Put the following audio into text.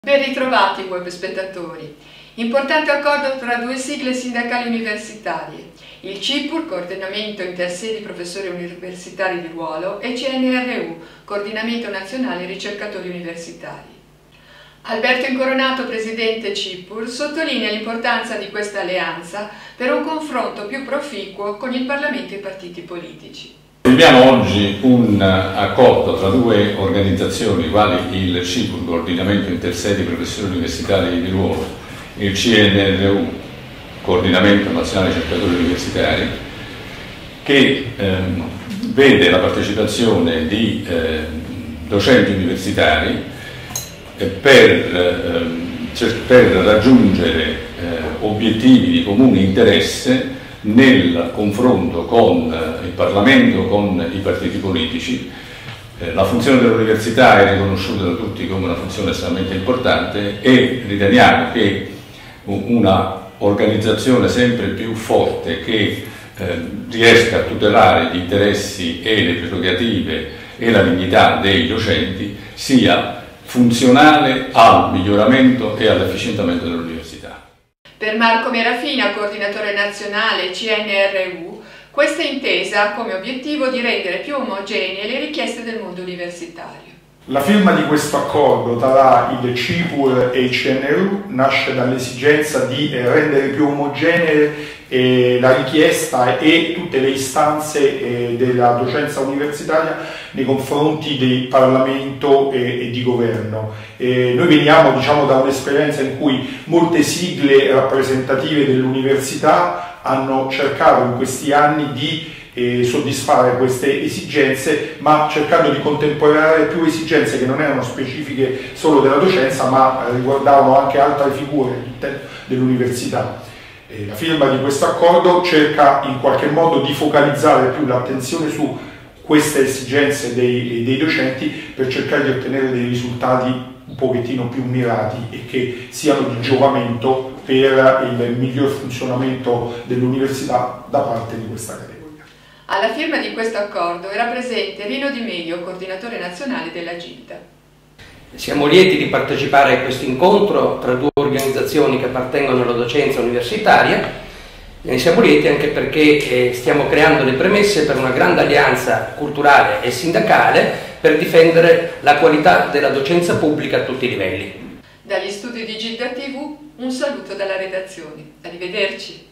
Ben ritrovati web spettatori. Importante accordo tra due sigle sindacali universitarie, il CIPUR, Coordinamento Intersedi Professori Universitari di Ruolo, e CNRU, Coordinamento Nazionale Ricercatori Universitari. Alberto Incoronato, presidente CIPUR, sottolinea l'importanza di questa alleanza per un confronto più proficuo con il Parlamento e i partiti politici. Abbiamo oggi un accordo tra due organizzazioni, quali il CIPUR, Coordinamento Intersedi Professori Universitari di Ruolo, e il CNRU, Coordinamento Nazionale Ricercatori Universitari, che vede la partecipazione di docenti universitari per raggiungere obiettivi di comune interesse nel confronto con il Parlamento, con i partiti politici. La funzione dell'università è riconosciuta da tutti come una funzione estremamente importante e riteniamo che una organizzazione sempre più forte che riesca a tutelare gli interessi e le prerogative e la dignità dei docenti sia funzionale al miglioramento e all'efficientamento dell'università. Per Marco Merafina, coordinatore nazionale CNRU, questa intesa ha come obiettivo di rendere più omogenee le richieste del mondo universitario. La firma di questo accordo tra il CIPUR e il CNRU nasce dall'esigenza di rendere più omogenee la richiesta e tutte le istanze della docenza universitaria nei confronti del Parlamento e di governo. Noi veniamo da un'esperienza in cui molte sigle rappresentative dell'università hanno cercato in questi anni di soddisfare queste esigenze, ma cercando di contemperare più esigenze che non erano specifiche solo della docenza, ma riguardavano anche altre figure dell'università. La firma di questo accordo cerca in qualche modo di focalizzare più l'attenzione su queste esigenze dei docenti per cercare di ottenere dei risultati un pochettino più mirati e che siano di giovamento per il miglior funzionamento dell'università da parte di questa categoria. Alla firma di questo accordo era presente Rino Di Meglio, coordinatore nazionale della GILDA. Siamo lieti di partecipare a questo incontro tra due organizzazioni che appartengono alla docenza universitaria. Ne siamo lieti anche perché stiamo creando le premesse per una grande alleanza culturale e sindacale per difendere la qualità della docenza pubblica a tutti i livelli. Dagli studi di GILDA TV un saluto dalla redazione. Arrivederci.